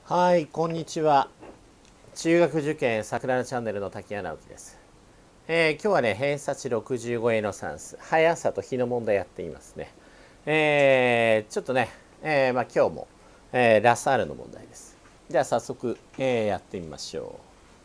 はい、こんにちは。中学受験桜のチャンネルの滝谷直樹です。今日はね、偏差値65への算数、速さと比の問題やっていますね。ちょっとね、今日も、ラサールの問題です。じゃあ早速、やってみましょ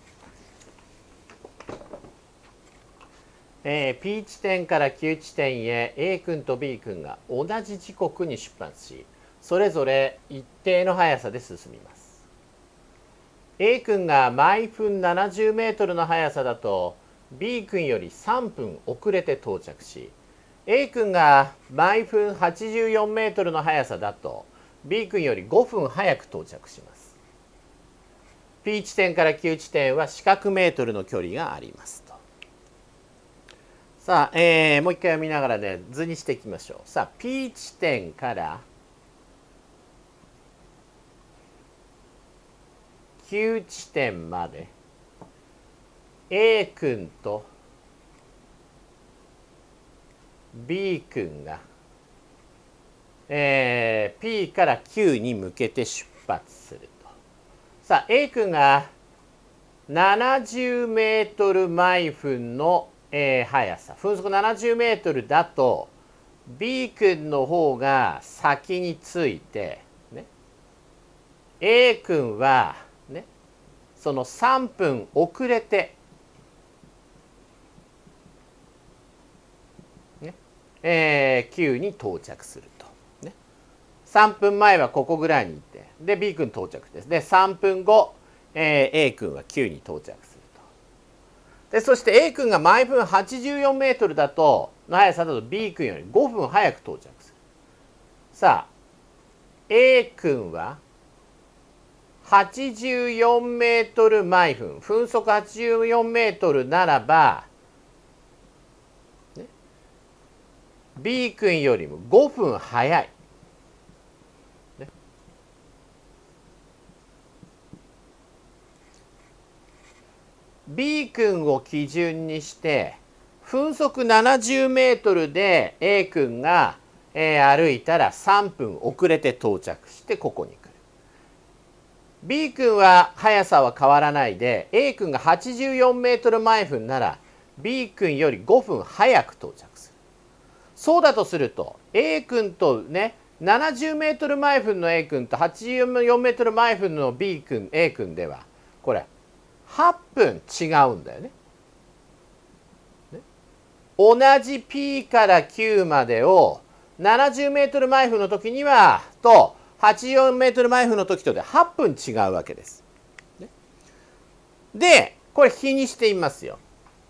う。P 地点から Q 地点へ A 君と B 君が同じ時刻に出発し、それぞれ一定の速さで進みます。A 君が毎分70メートルの速さだと B 君より3分遅れて到着し、 A 君が毎分84メートルの速さだと B 君より5分早く到着します。 P 地点から Q 地点は四角メートルの距離がありますと。さあ、もう一回読みながらね、図にしていきましょう。さあ P 地点からQ 地点まで A 君と B 君が、P から Q に向けて出発すると。さあ A 君が70メートル毎分の、速さ、分速70メートルだと B 君の方が先について、ね、A 君はその3分遅れて、Q に到着すると、ね。3分前はここぐらいにいて、で B 君到着です。で3分後、A 君は Q に到着すると。でそして A 君が毎分84メートルだとの速さだと B 君より5分早く到着する。さあ A 君は84メートル毎分、分速84メートルならば、ね、B 君よりも5分早い。ね、B 君を基準にして、分速70メートルで A 君が、歩いたら3分遅れて到着してここに来る。B 君は速さは変わらないで A 君が84メートル毎分なら B 君より5分早く到着する。そうだとすると A 君とね70メートル毎分の A 君と84メートル毎分の B 君 A 君ではこれ8分違うんだよね。同じ P から Q までを70メートル毎分の時にはと84メートル毎分の時とで8分違うわけです。で、これ比にしてみますよ。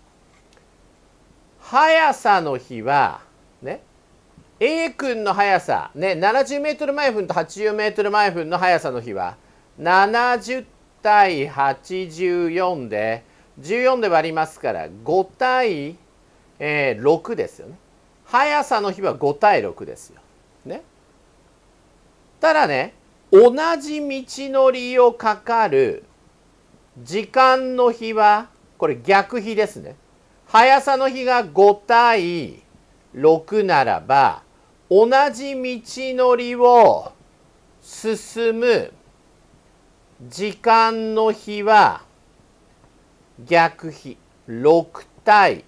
速さの比は、ね、A 君の速さ、ね、70メートル毎分と84メートル毎分の速さの比は70対84で14で割りますから5対、6ですよね。速さの比は5対6ですよ。ね。ただね、同じ道のりをかかる時間の比はこれ逆比ですね。速さの比が5対6ならば同じ道のりを進む時間の比は逆比6対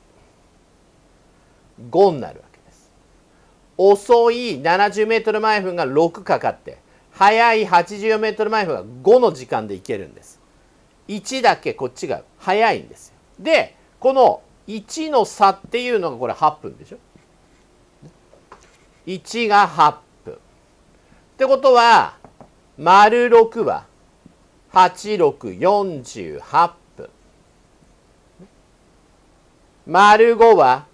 5になるわけです。遅い70メートル毎分が6かかって速い84メートル毎分が5の時間でいけるんです。1だけこっちが速いんですよ。でこの1の差っていうのがこれ8分でしょ。1が8分。ってことは丸6は8648分。丸5は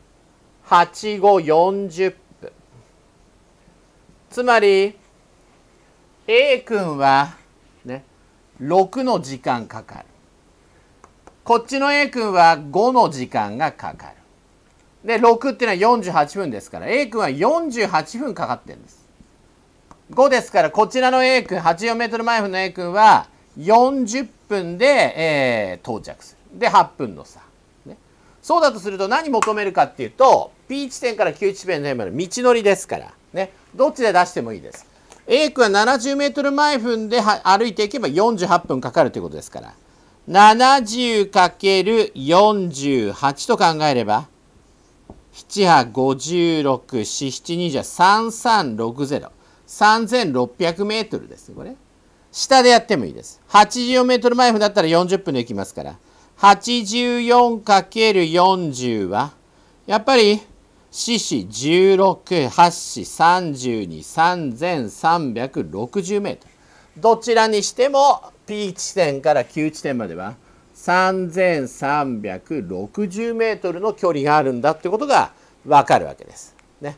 8540分。つまり A 君はね6の時間かかる。こっちの A 君は5の時間がかかる。で6っていうのは48分ですから A 君は48分かかってるんです。5ですからこちらの A 君84メートル毎分の A 君は40分で、到着する。で8分の差。そうだとすると何求めるかっていうと P 地点から Q 地点までの道のりですから、ね、どっちで出してもいいです。 A 君は70メートル毎分で歩いていけば48分かかるということですから、70×48 と考えれば、7、8、56、4、7、2じゃ3360。3600メートルですね、これ。下でやってもいいです。84メートル毎分だったら40分で行きますから、84×40 は、やっぱり、4、4、16、8、32、3360メートル。どちらにしても、P 地点から Q 地点までは、3360メートルの距離があるんだってことがわかるわけです。ね。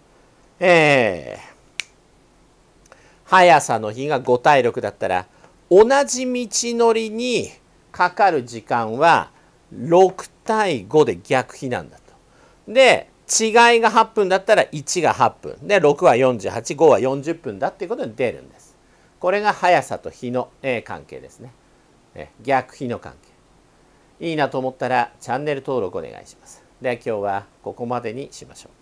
速さの比が5対6だったら、同じ道のりにかかる時間は6対5で逆比なんだと。で、違いが8分だったら1が8分。で、6は48、5は40分だっていうことに出るんです。これが速さと比の関係ですね。逆比の関係。いいなと思ったらチャンネル登録お願いします。では今日はここまでにしましょう。